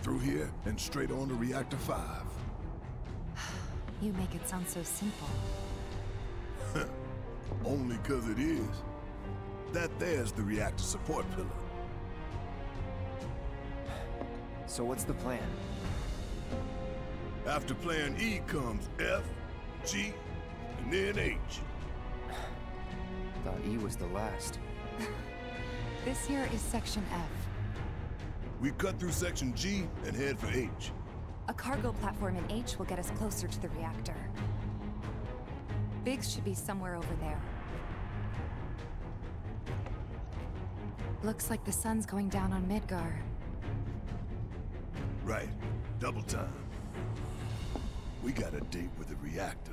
through here and straight on to Reactor 5. You make it sound so simple. Only 'cause it is. That there's the reactor support pillar. So what's the plan? After plan E comes F, G, and then H. Thought E was the last. This here is Section F. We cut through Section G and head for H. A cargo platform in H will get us closer to the reactor. Biggs should be somewhere over there. Looks like the sun's going down on Midgar. Right. Double time. We got a date with the reactor.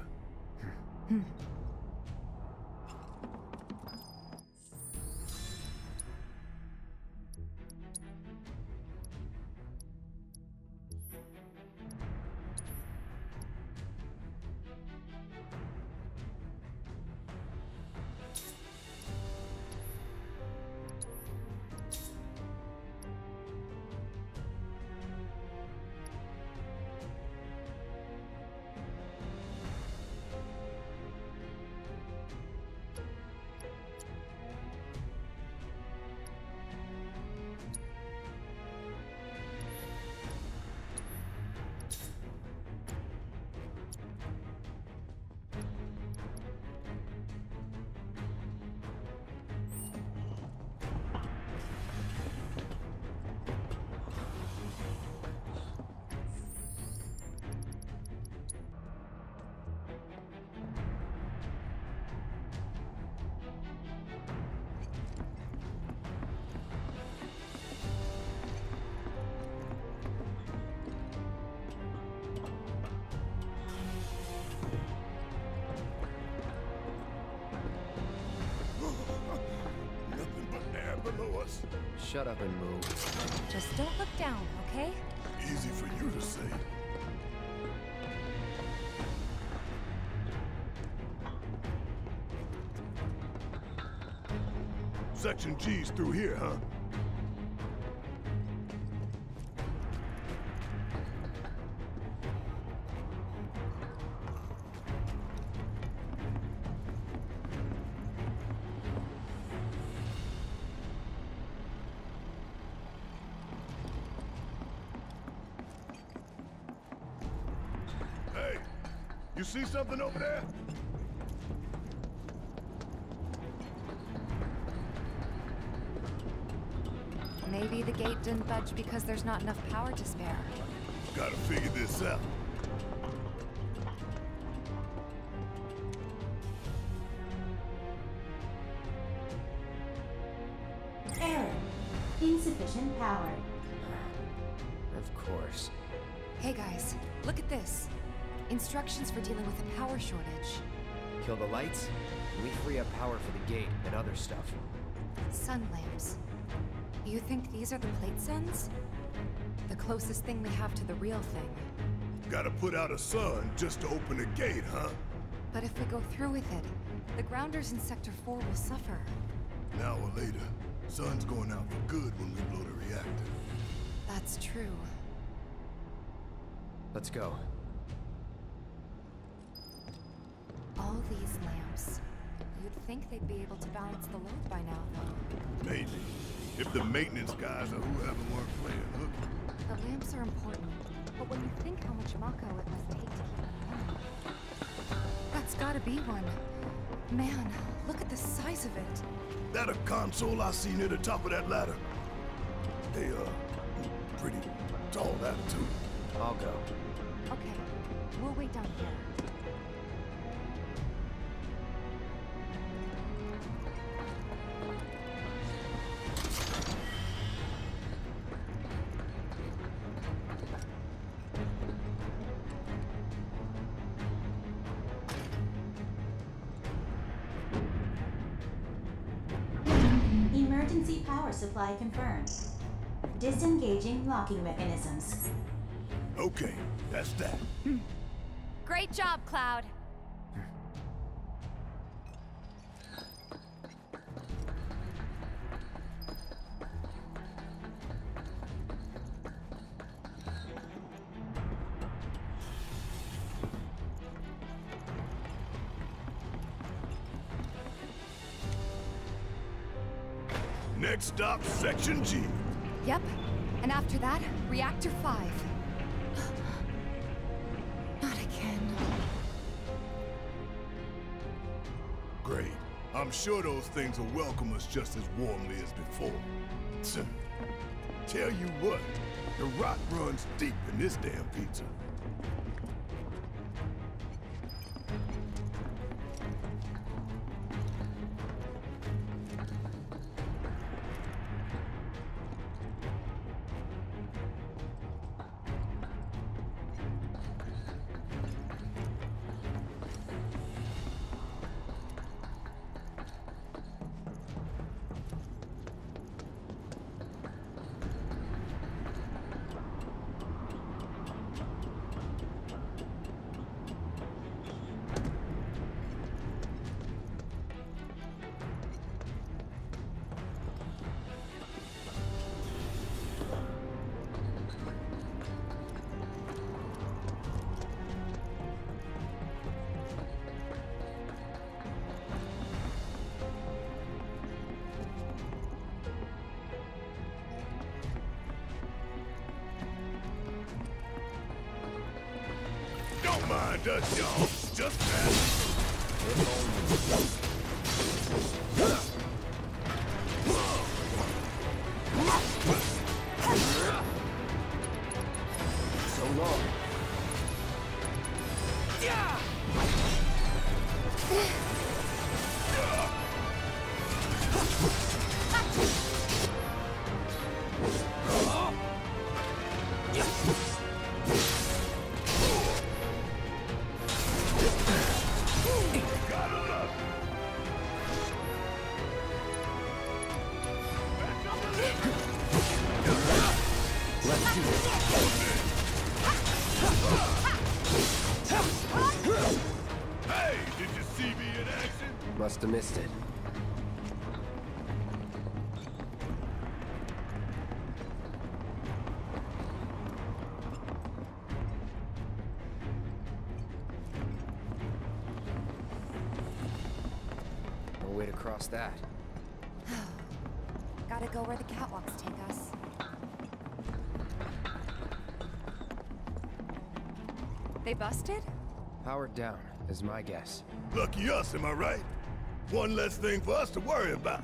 Shut up and move. Just don't look down, okay? Easy for you to say. Section G's through here, huh? You see something over there? Maybe the gate didn't budge because there's not enough power to spare. Gotta figure this out. Error. Insufficient power. Of course. Hey guys, look at this. Instructions for dealing with a power shortage. Kill the lights, and we free up power for the gate and other stuff. Sun lamps. You think these are the plate suns? The closest thing we have to the real thing. Gotta put out a sun just to open a gate, huh? But if we go through with it, the grounders in Sector 4 will suffer. An hour later, sun's going out for good when we blow the reactor. That's true. Let's go. All these lamps. You'd think they'd be able to balance the load by now, though. Maybe. If the maintenance guys or whoever weren't playing hooky. The lamps are important, but when you think how much Mako it must take to keep them running... That's gotta be one. Man, look at the size of it. That a console I see near the top of that ladder? They, pretty tall attitude. I'll go. Okay, we'll wait down here. Emergency power supply confirmed. Disengaging locking mechanisms. Okay, that's that. Great job, Cloud. Next stop, Section G. Yep. And after that, Reactor 5. Not again. Great. I'm sure those things will welcome us just as warmly as before. Tell you what, the rot runs deep in this damn pizza. Don't mind us, y'all. Just that. So long. Yeah! Hey, did you see me in action? Must have missed it. No way to cross that. Gotta go where the catwalks take us. They busted? Powered down, is my guess. Lucky us, am I right? One less thing for us to worry about.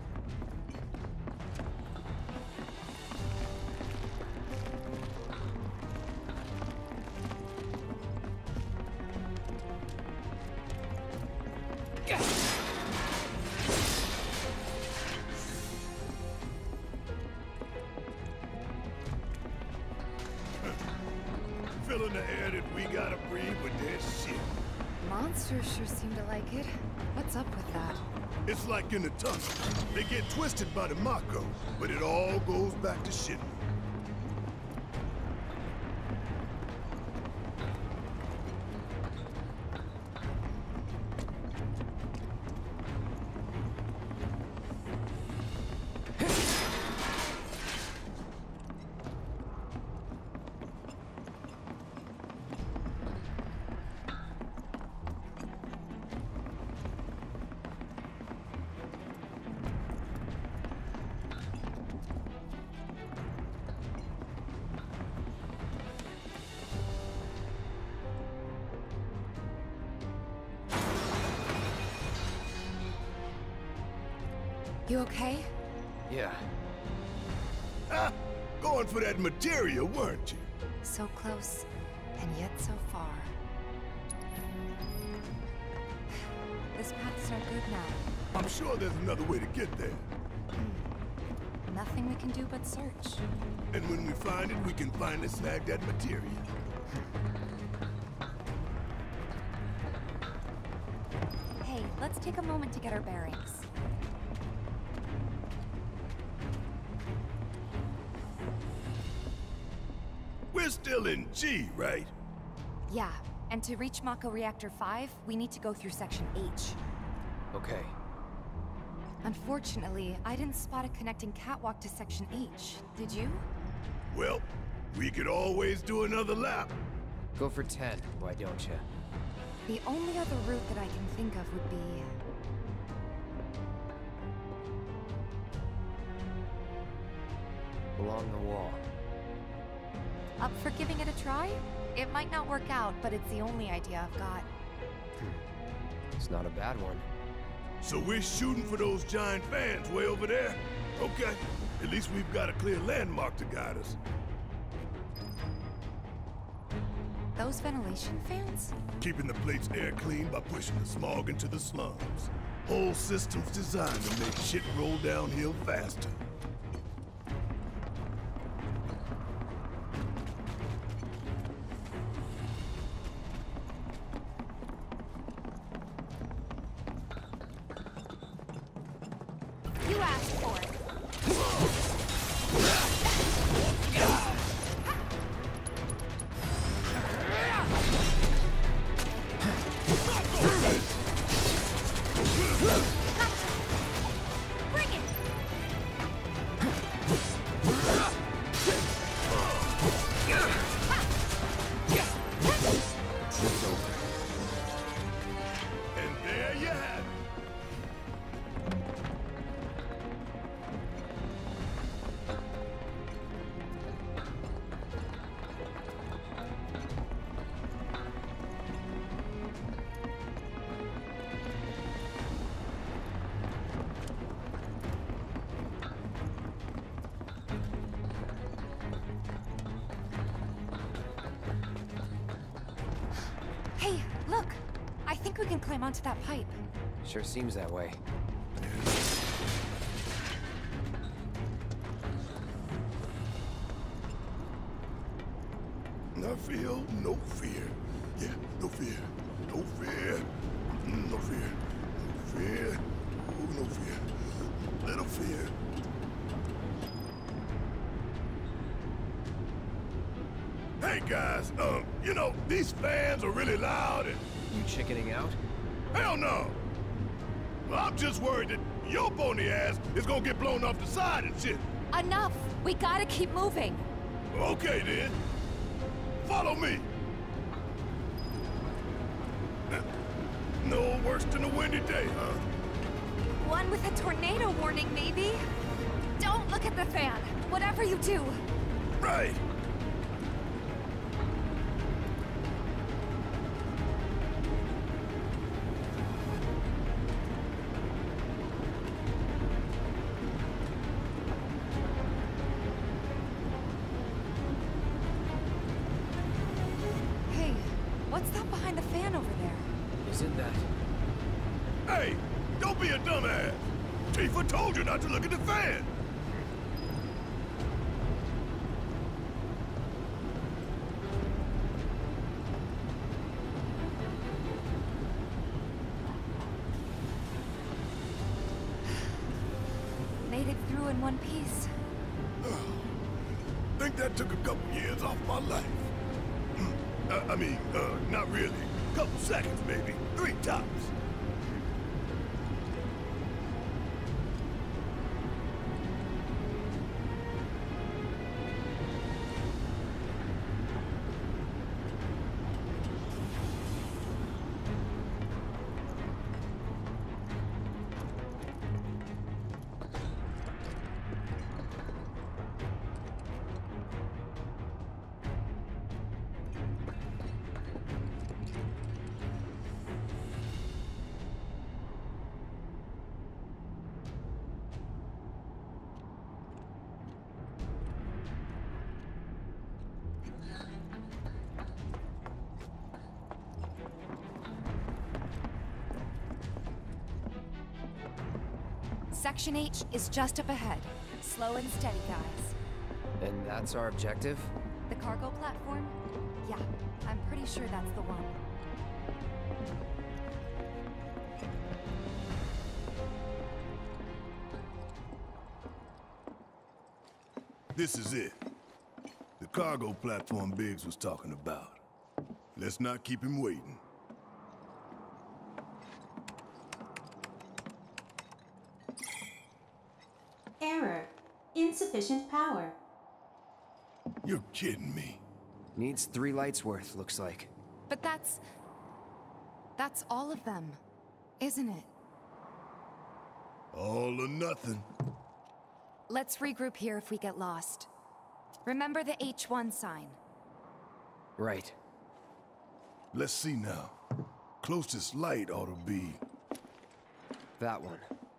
Filling the air that we gotta breathe with their shit. Monsters sure seem to like it. What's up with that? It's like in the tunnel. They get twisted by the Mako, but it all goes back to Shinra. You okay? Yeah. Ah, going for that materia, weren't you? So close, and yet so far. This path's no good now. I'm sure there's another way to get there. Nothing we can do but search. And when we find it, we can finally snag that materia. Hey, let's take a moment to get our bearings. We're still in G, right? Yeah, and to reach Mako Reactor 5, we need to go through Section H. Okay. Unfortunately, I didn't spot a connecting catwalk to Section H. Did you? Well, we could always do another lap. Go for 10, why don't you? The only other route that I can think of would be... along the wall. Up for giving it a try? It might not work out, but it's the only idea I've got. It's not a bad one. So we're shooting for those giant fans way over there? Okay. At least we've got a clear landmark to guide us. Those ventilation fans? Keeping the plate's air clean by pushing the smog into the slums. Whole system's designed to make shit roll downhill faster. You asked for it. Bring it! It's over. And there you have it. Hey, look! I think we can climb onto that pipe. Sure seems that way. I feel no fear. Yeah, no fear. No fear. No fear. No fear. Ooh, no fear. Little fear. Hey guys, you know, these fans are really loud and... You chickening out? Hell no! Well, I'm just worried that your pony ass is gonna get blown off the side and shit. Enough! We gotta keep moving! Okay then. Follow me. No worse than a windy day, huh? One with a tornado warning, maybe? Don't look at the fan! Whatever you do! Right. Hey, what's that behind the fan over there? Isn't that... Hey, don't be a dumbass. Tifa told you not to look at the fan. Made it through in one piece. Think that took a couple years off my life. I mean, not really. Couple seconds, maybe. 3 tops. Section H is just up ahead. Slow and steady, guys. And that's our objective? The cargo platform? Yeah, I'm pretty sure that's the one. This is it. The cargo platform Biggs was talking about. Let's not keep him waiting. Error. Insufficient power. You're kidding me. Needs 3 lights worth, looks like. But that's all of them, isn't it? All or nothing. Let's regroup here if we get lost. Remember the H1 sign. Right. Let's see now. Closest light ought to be... That one.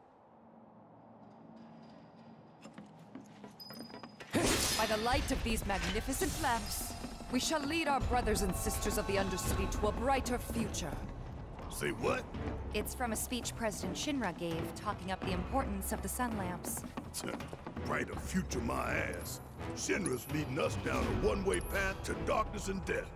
By the light of these magnificent lamps, we shall lead our brothers and sisters of the Undercity to a brighter future. Say what? It's from a speech President Shinra gave, talking up the importance of the sun lamps. Brighter future my ass. Shinra's leading us down a one-way path to darkness and death.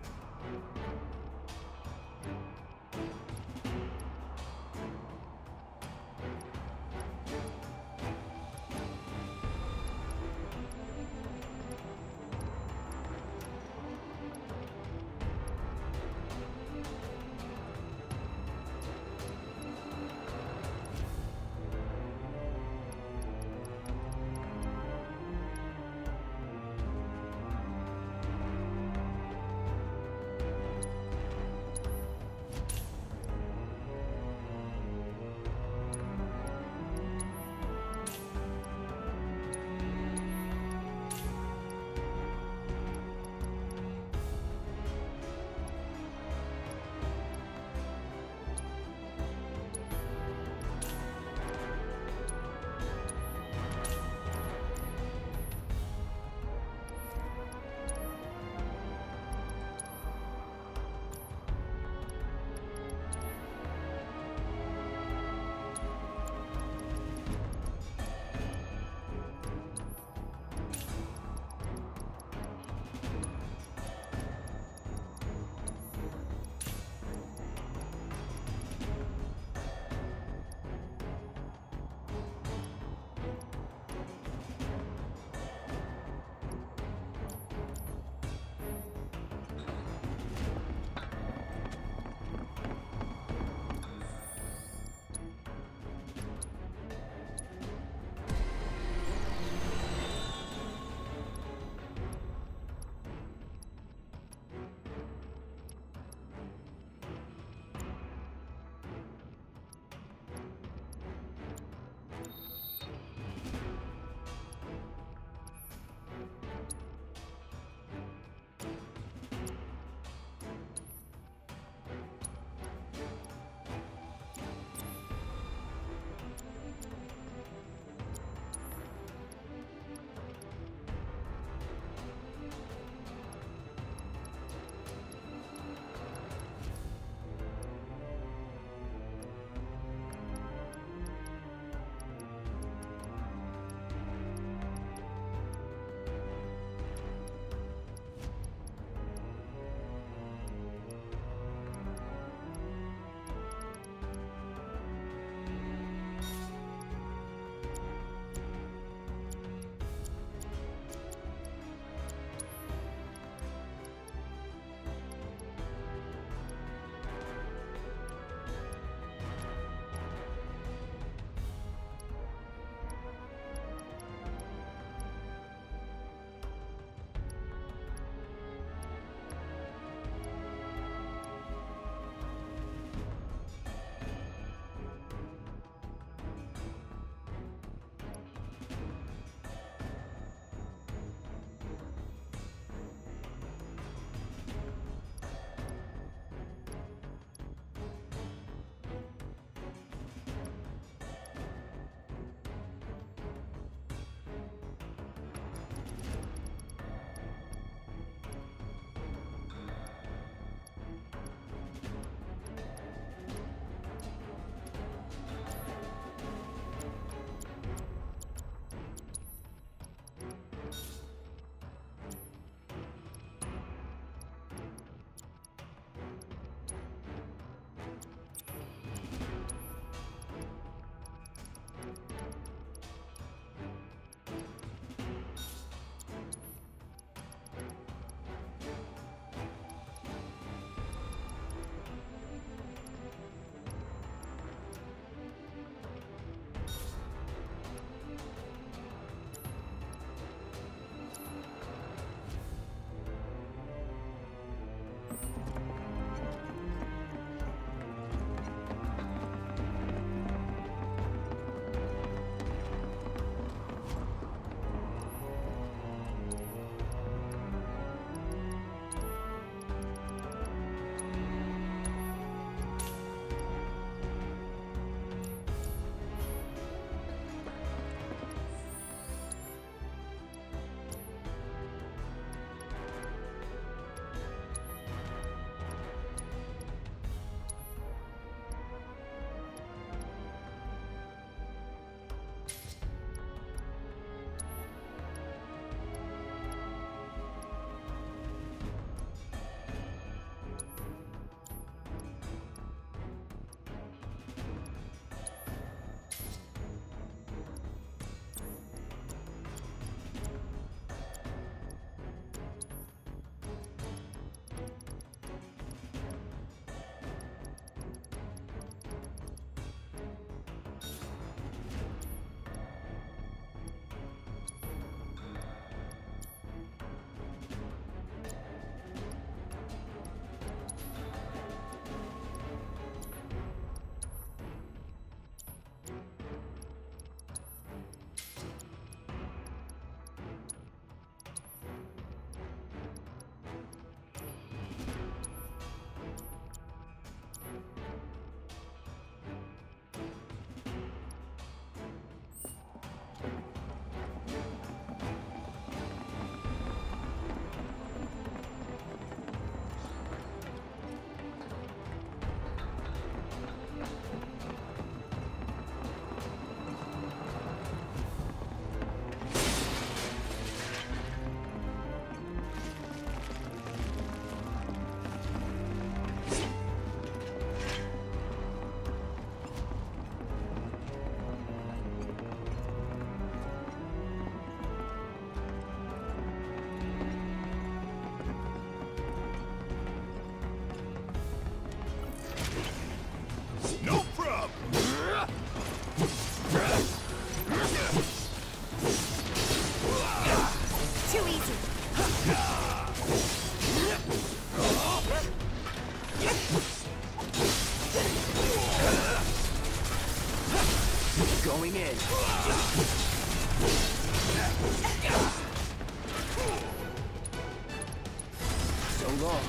So long.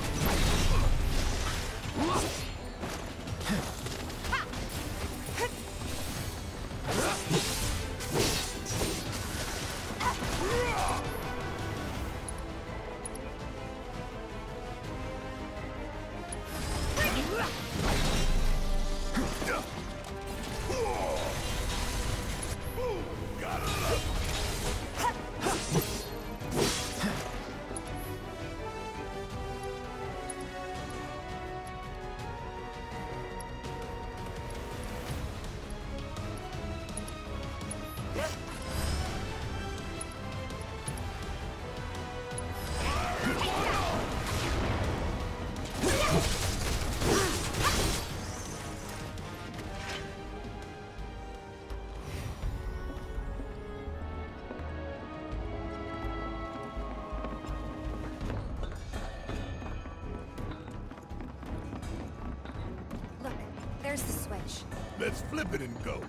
There's the switch. Let's flip it and go.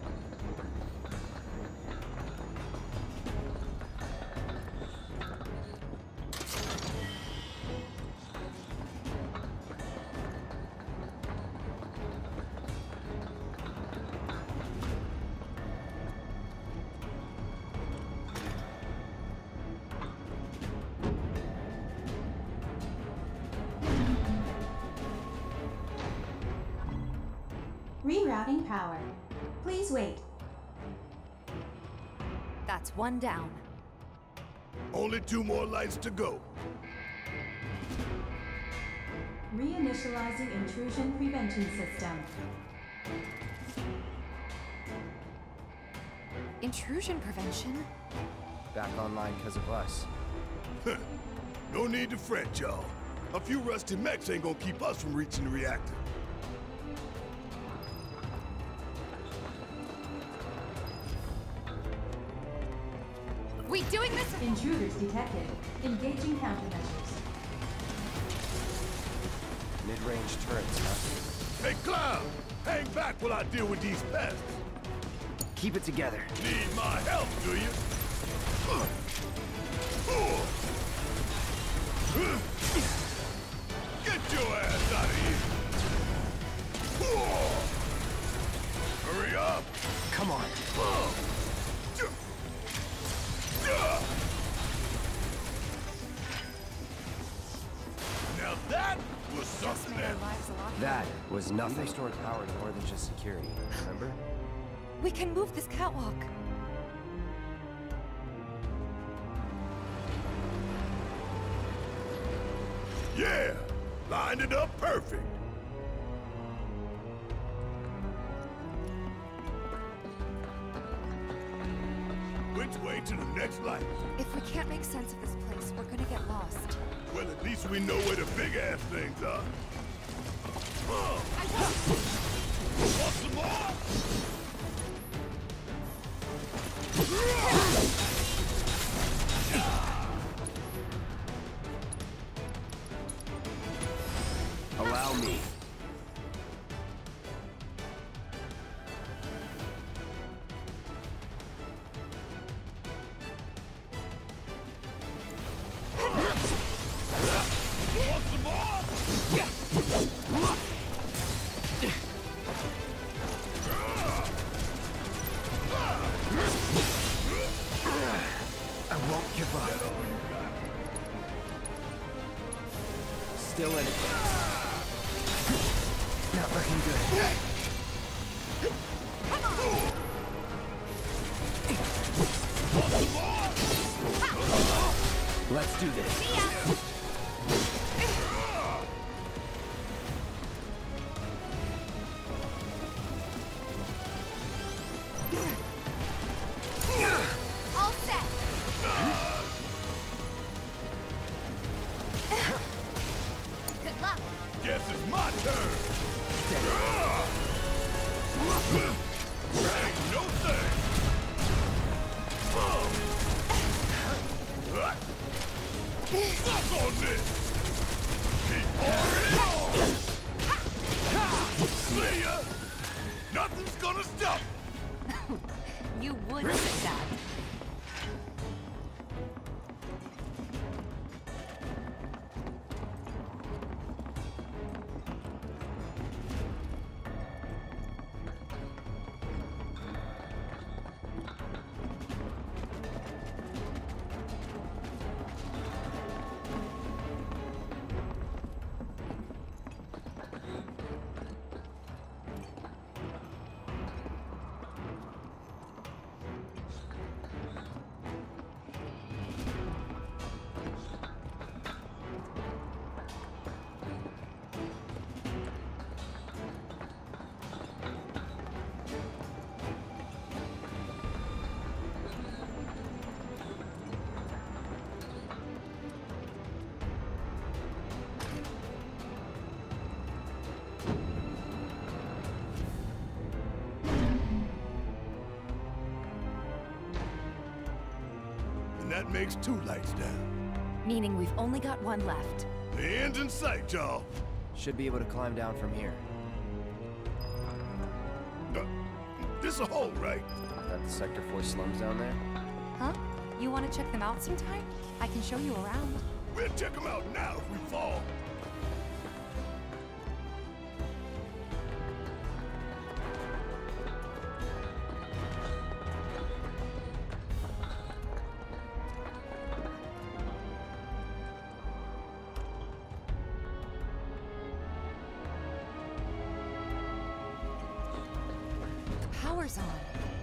Rerouting power. Please wait. That's one down. Only 2 more lights to go. Reinitializing intrusion prevention system. Intrusion prevention? Back online because of us. No need to fret, y'all. A few rusty mechs ain't gonna keep us from reaching the reactor. We doing this? Intruders detected. Engaging countermeasures. Mid-range turrets, huh? Hey, Cloud! Hang back while I deal with these pests. Keep it together. Need my help, do you? Get your ass out of here! Hurry up! Come on. Now that was something Our else. lives a lot. That was nothing. We restored power to more than just security, remember? We can move this catwalk. Yeah! Lined it up perfect! Which way to the next light? If we can't make sense of this place, we're gonna get lost. Well, at least we know where the big-ass things are. Want some more? Allow me. Want some more? I won't give up. Still in it. Not looking good. Let's do this. All set. Good luck. Guess it's my turn. Ain't no thing. Suck on this. Keep pouring. See ya. Nothing's gonna stop. You would say that. makes 2 lights down. Meaning we've only got one left. The end's in sight, y'all. Should be able to climb down from here. This a hole, right? Got the Sector 4 slums down there? Huh? You want to check them out sometime? I can show you around. We'll check them out now if we fall. The power's on.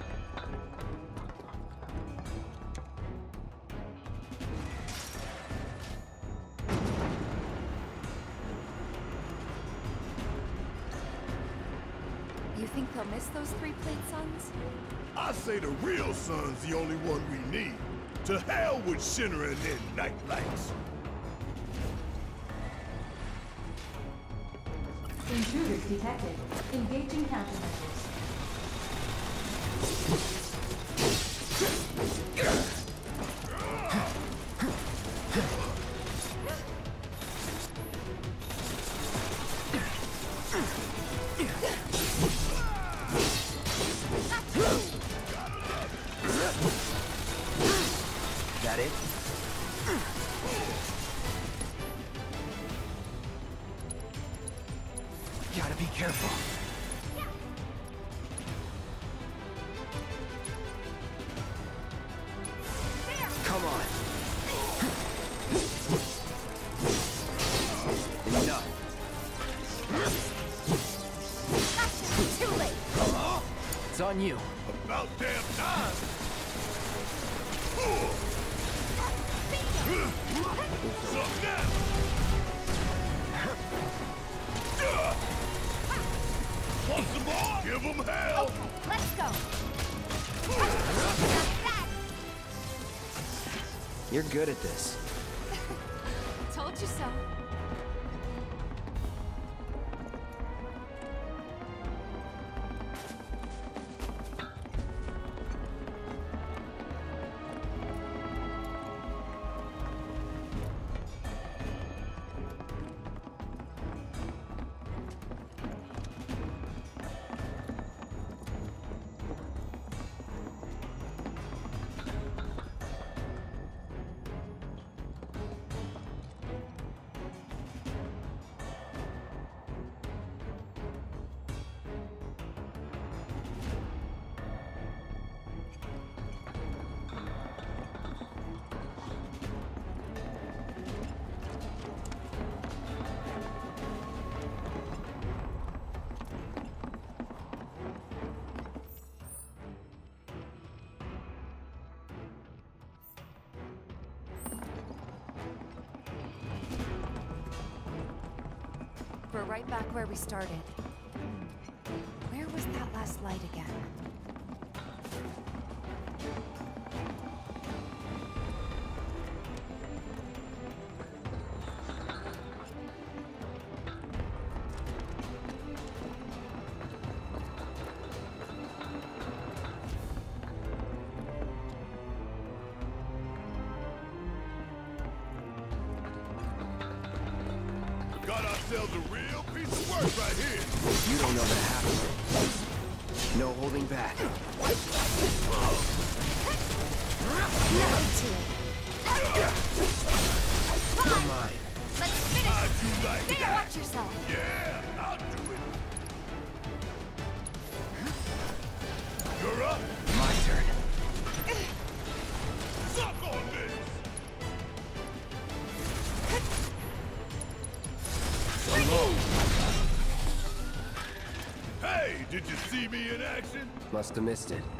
You think they'll miss those 3-plate suns? I say the real sun's the only one we need. To hell with Shinra and their night lights. Intruders detected. Engaging countermeasures. That it? Gotta be careful. Come on. Enough. Gotcha! Too late! It's on you. About damn time! Suck now! Want some more? Give them hell! Okay, let's go! You're good at this. Told you so. We're right back where we started. Where was that last light again? Got ourselves a real piece of work right here. You don't know the half of it. No holding back. You're mine. Let's finish! How'd you like There, that? watch yourself! Yeah, I'll do it. You're up. My turn. Suck on this. Hey, did you see me in action? Must have missed it.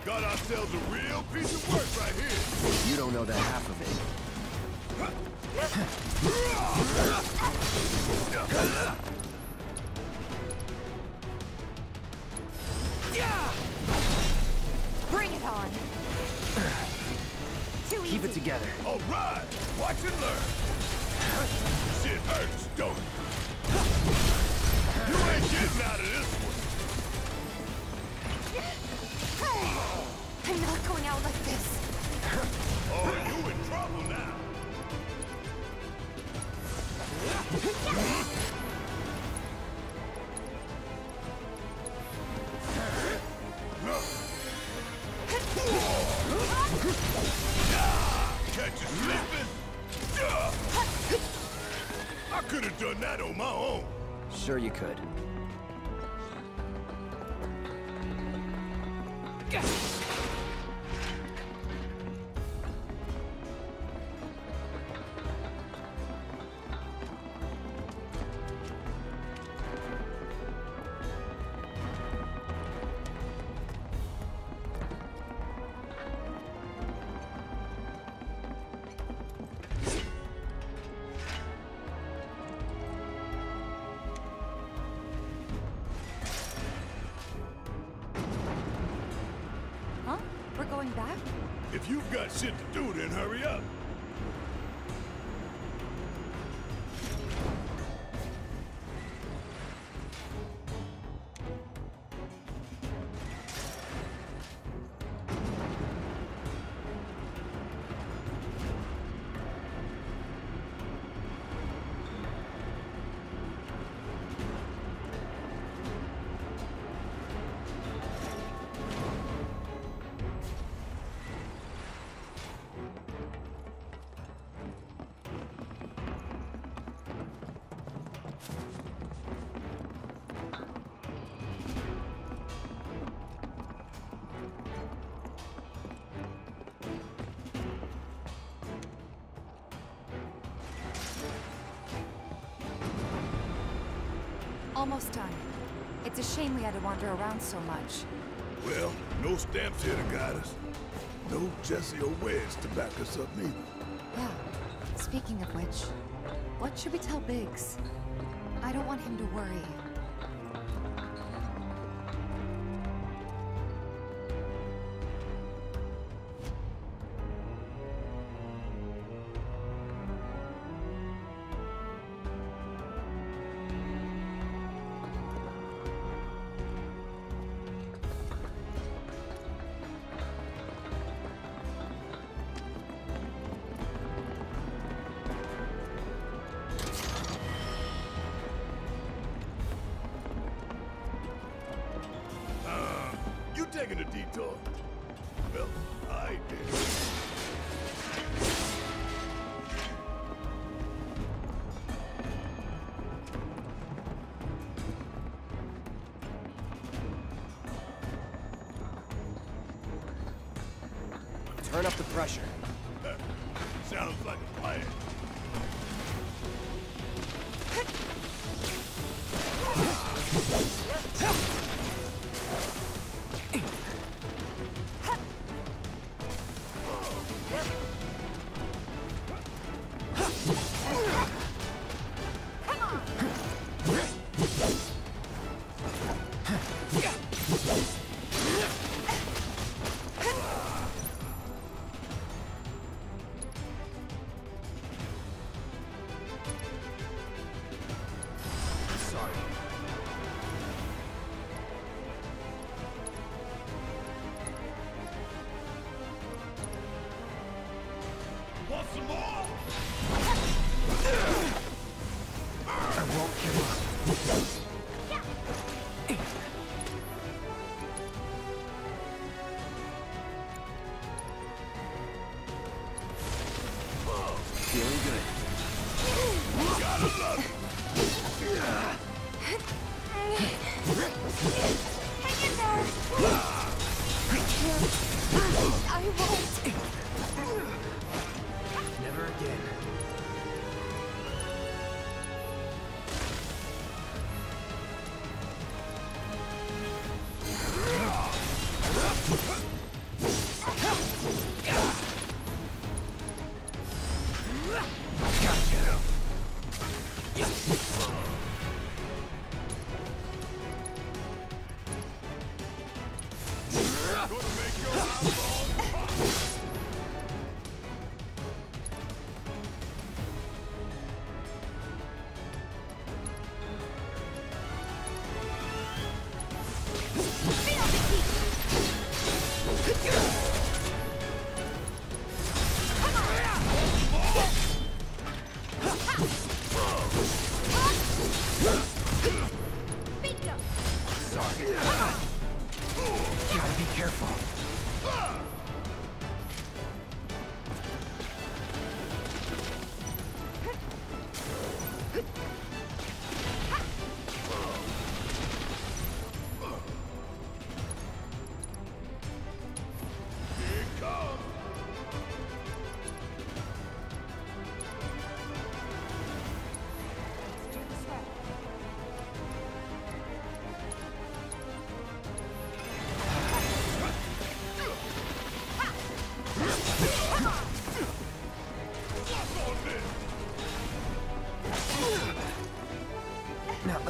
Got ourselves a real piece of work right here. You don't know the half of it. Bring it on. Too easy. Keep it together. All right, watch and learn. Shit hurts, don't it? You ain't getting out of this one. I'm not going out like this. Oh, you in trouble now. Catch you sleeping? I could have done that on my own. Sure you could. Huh? We're going back? If you've got shit to do, then hurry up. Almost done. It's a shame we had to wander around so much. Well, no stamps here to guide us. No Jesse or Wedge to back us up neither. Yeah. Speaking of which, what should we tell Biggs? I don't want him to worry. You taking a detour? Well, I did. Turn up the pressure. Sounds like a plan. Want some more? I won't give up. Feeling good. Gotta love it. Hang in there! I won't! Never again.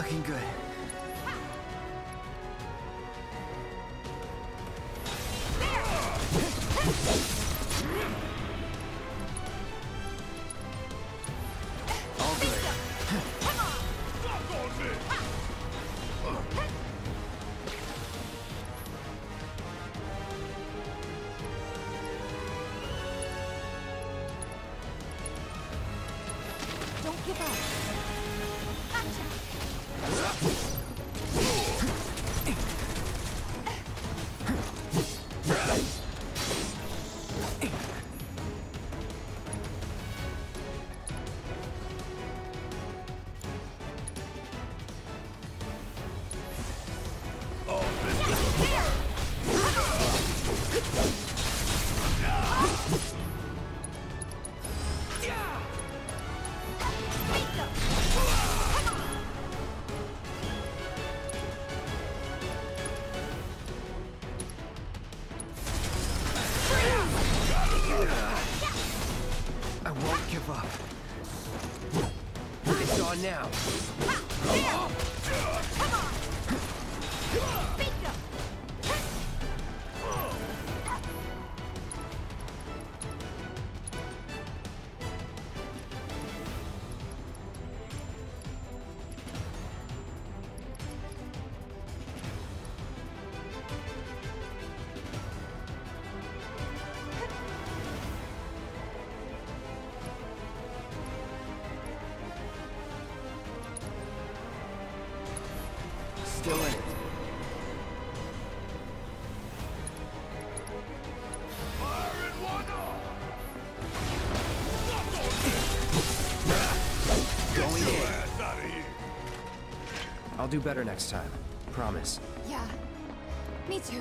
Looking good. All good. Don't give up. I won't give up. It's on now. Still in it. Going in. I'll do better next time. Promise. Yeah, me too.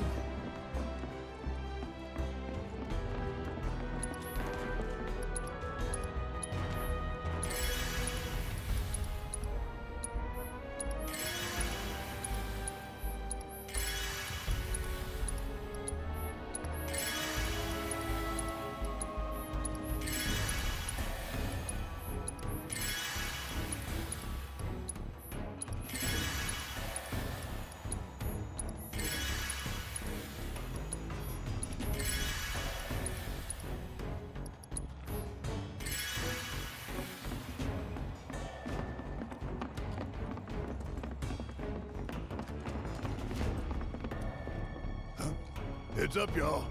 Heads up, y'all.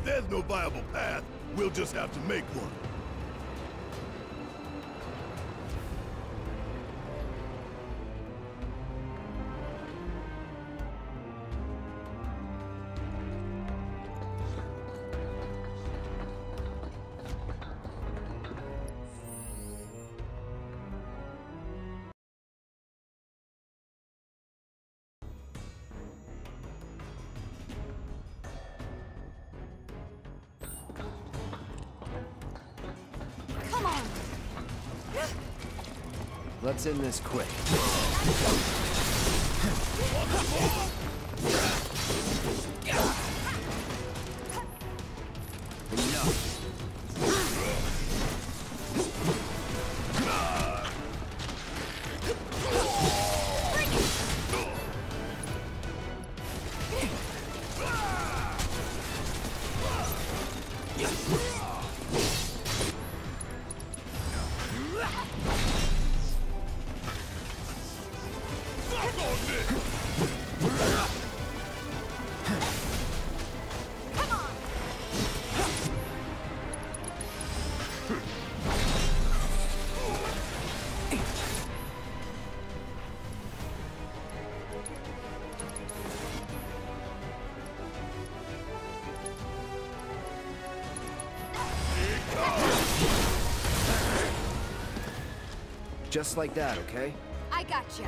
If there's no viable path, we'll just have to make one. Come on! Let's end this quick. Enough. Just like that, okay? I gotcha.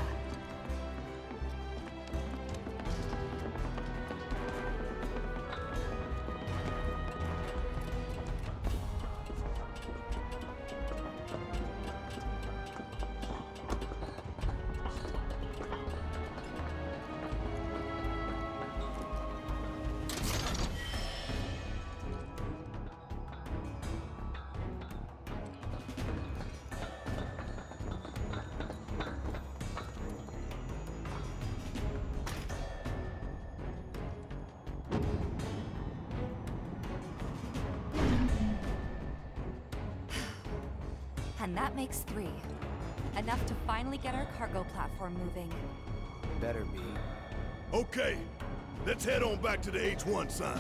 And that makes 3. Enough to finally get our cargo platform moving. Better be. Okay, let's head on back to the H1 sign.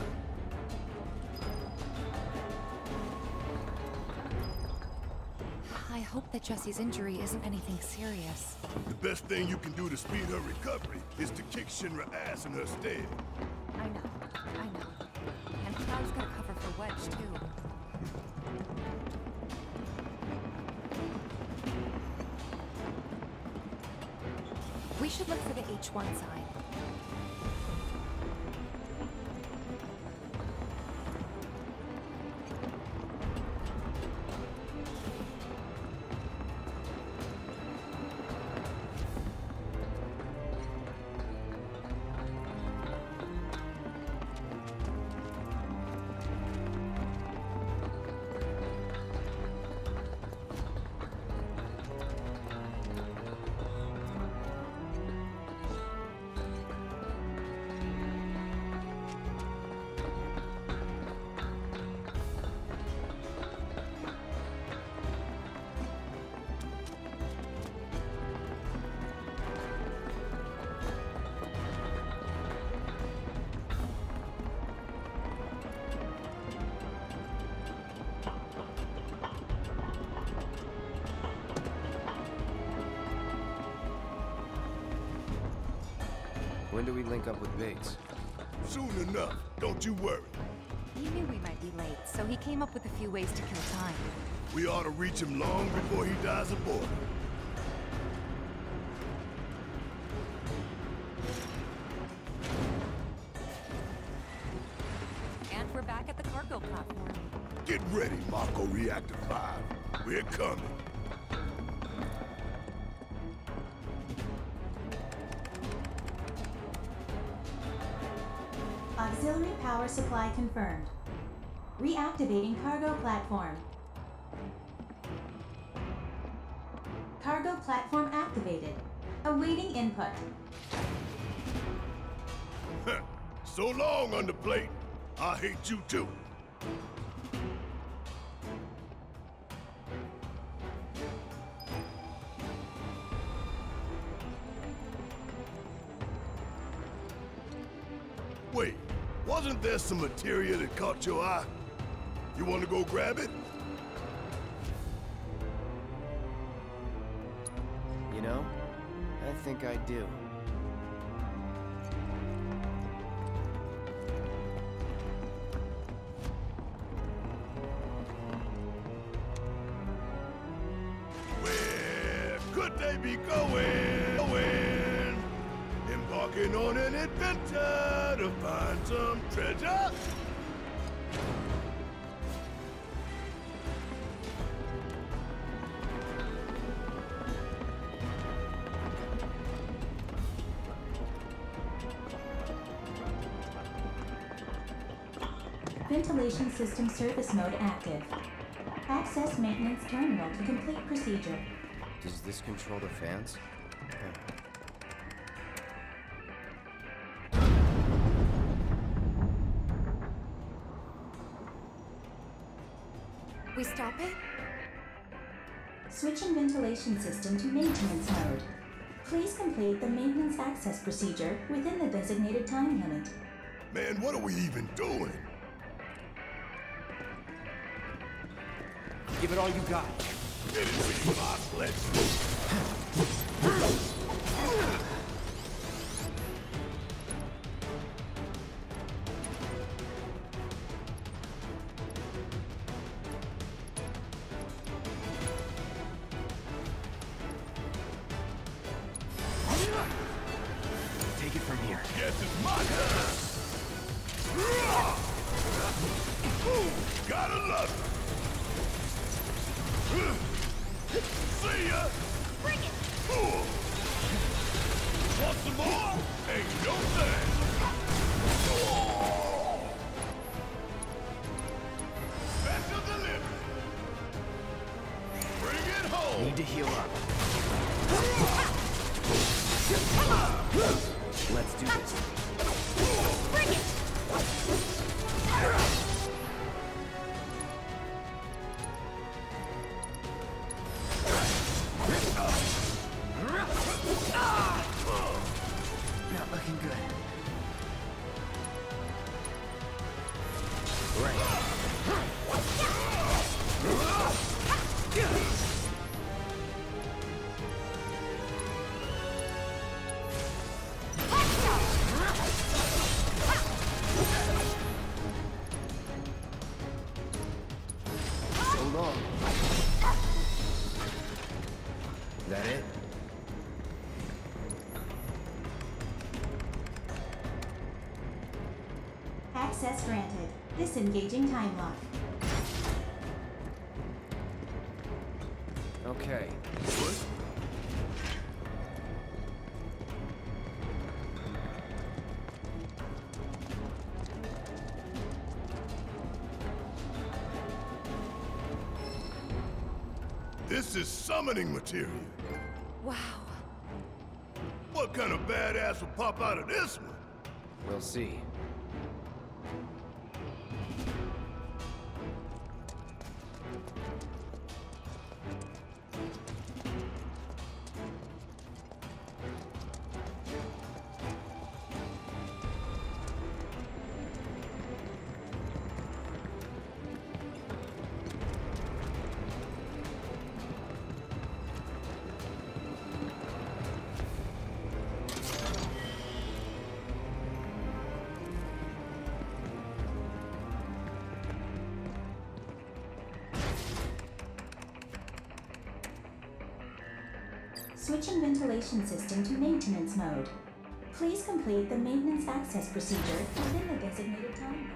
I hope that Jessie's injury isn't anything serious. The best thing you can do to speed her recovery is to kick Shinra ass in her stead. I know. And Cloud's got cover for Wedge, too. We should look for the H1 sign. When do we link up with Biggs? Soon enough, don't you worry. He knew we might be late, so he came up with a few ways to kill time. We ought to reach him long before he dies aboard. And we're back at the cargo platform. Get ready, Mako Reactor 5. We're coming. Auxiliary power supply confirmed. Reactivating cargo platform. Cargo platform activated. Awaiting input. So long, underplate. I hate you too. Wait, wasn't there some materia that caught your eye? You want to go grab it? You know, I think I do. Where could they be going? Embarking on an adventure to find some treasure? Ventilation system service mode active. Access maintenance terminal to complete procedure. Does this control the fans? We stop it? Switching ventilation system to maintenance mode. Please complete the maintenance access procedure within the designated time limit. Man, what are we even doing? Give it all you got. Get it with you, boss. Let's go. Take it from here. Guess it's my turn. Ooh, gotta love it. See ya! Bring it! Ooh. Want some more? Ain't no thing! Oh. Special delivery! Bring it home! Need to heal up. Let's do this. Bring it! Not looking good. So long. That it? Access granted. Disengaging time lock. Okay. This is summoning material. Wow. What kind of badass will pop out of this one? We'll see. Switching ventilation system to maintenance mode. Please complete the maintenance access procedure within the designated time limit.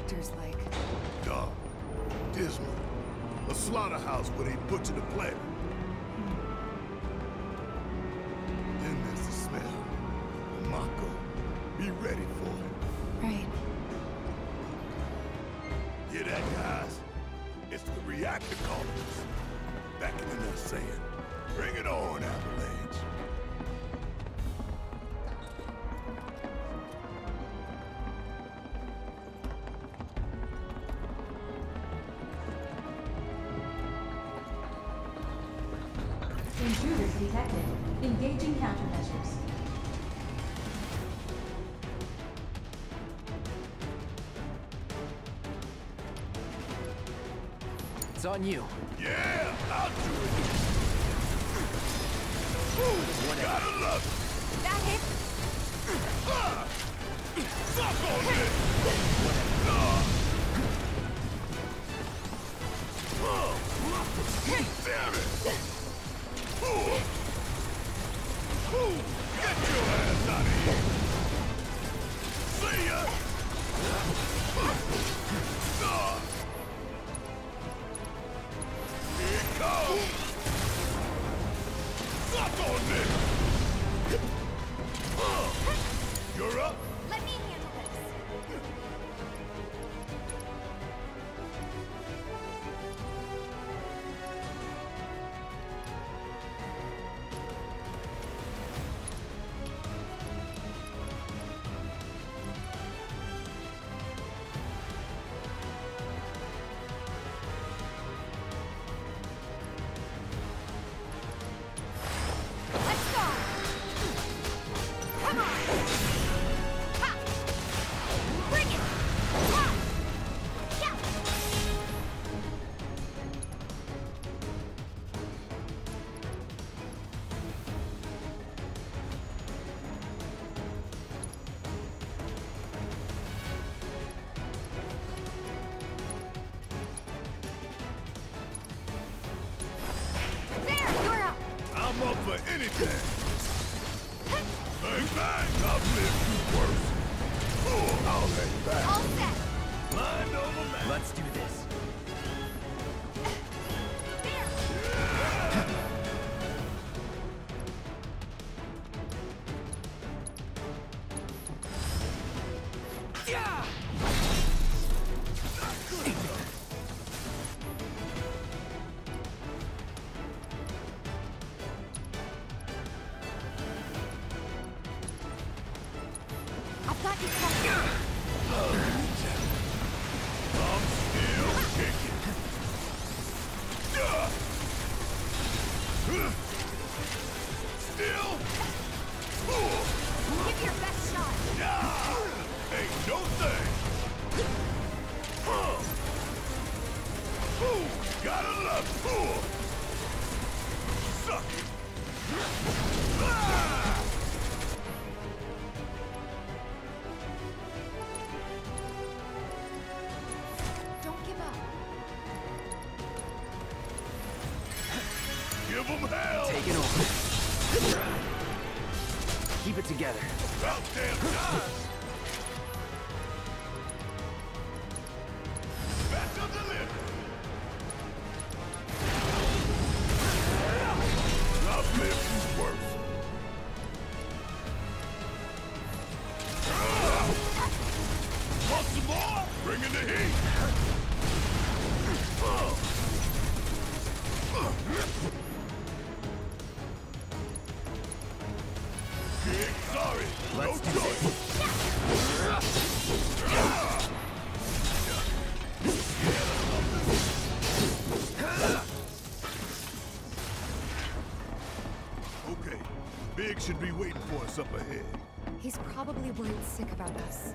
characters like? Dark, dismal, a slaughterhouse where they butcher the planet. Then there's the smell. Mako. Be ready for it. Right. Hear that, guys? It's the reactor colonies. Backing in there saying, bring it on, Avalanche. Intruders detected. Engaging countermeasures. It's on you. Yeah, I'll do it. Ooh, gotta love it. That hit? Suck on it! Damn it! Get your ass out of here! See ya! Here it goes! Suck on this! You're up? Let me handle this. Let's go! Come on! Ha! Bring it! Ha! Yeah! There! You're up! I'm up for anything! Bang bang! I've lived through worse! I'll hang back! All set! Mind over matter! Let's do this. There! Yeah! I've got you covered. I'm still kicking! Still? Give your best shot. Ain't no thing! Gotta love it! Suck it! Don't give up. Give them hell! Take it over. Keep it together. About damn time! Back up the lift! I've lived through worse. Want some more? Bring in the heat! Big sorry! Let's do no choice! Okay, Big should be waiting for us up ahead. He's probably worried sick about us.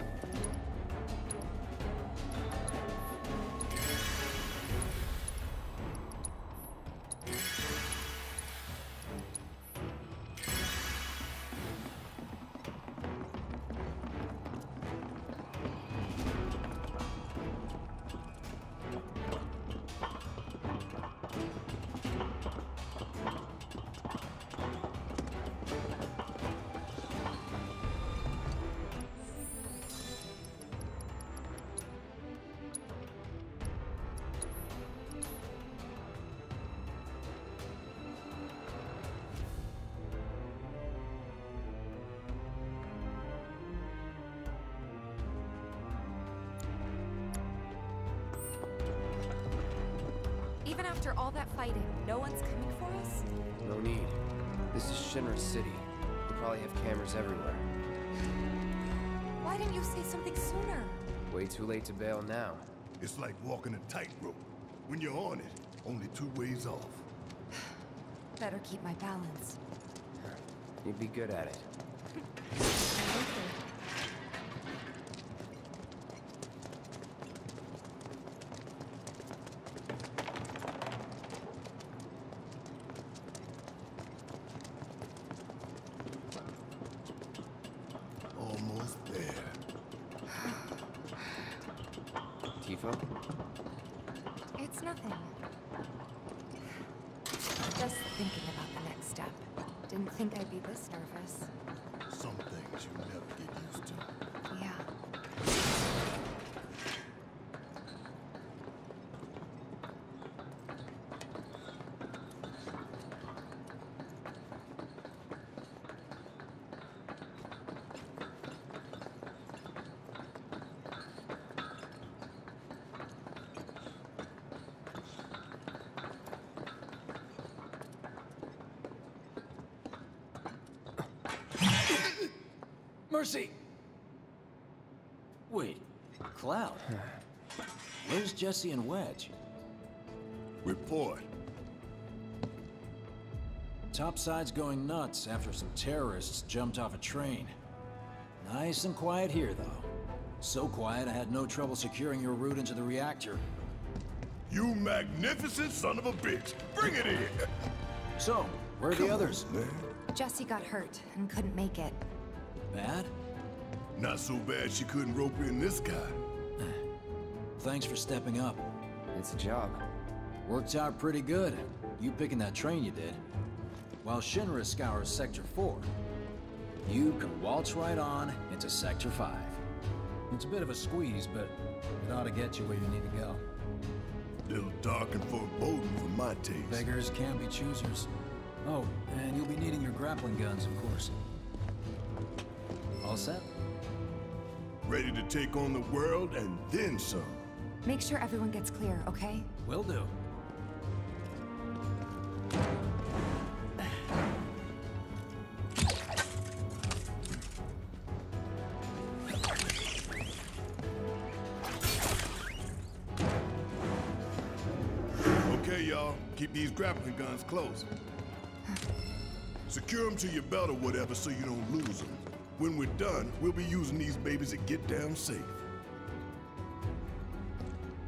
Even after all that fighting, no one's coming for us? No need. This is Shinra City. They probably have cameras everywhere. Why didn't you say something sooner? Way too late to bail now. It's like walking a tightrope. When you're on it, only 2 ways off. Better keep my balance. You'd be good at it. Almost there. Tifa? It's nothing. Just thinking about the next step. Didn't think I'd be this nervous. Some things you never get used to. Yeah. Mercy! Wait, Cloud? Where's Jesse and Wedge? Report. Topside's going nuts after some terrorists jumped off a train. Nice and quiet here, though. So quiet I had no trouble securing your route into the reactor. You magnificent son of a bitch! Bring it in! So, where are the others? Man. Jesse got hurt and couldn't make it. Bad? Not so bad she couldn't rope in this guy. Thanks for stepping up. It's a job. Worked out pretty good. You picking that train you did. While Shinra scours Sector 4, you can waltz right on into Sector 5. It's a bit of a squeeze, but it ought to get you where you need to go. Little dark and foreboding for my taste. Beggars can be choosers. Oh, and you'll be needing your grappling guns, of course. All set? Ready to take on the world and then some. Make sure everyone gets clear, okay? Will do. Okay, y'all. Keep these grappling guns close. Secure them to your belt or whatever so you don't lose them. When we're done, we'll be using these babies to get down safe.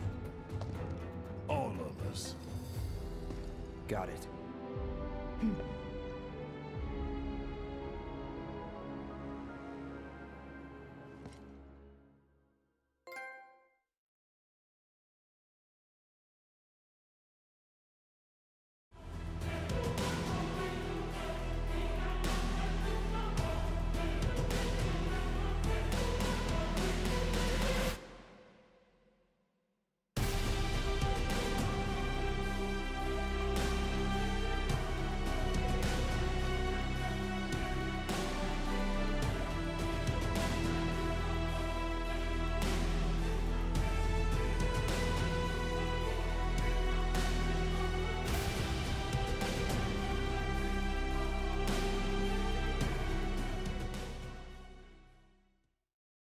All of us. Got it.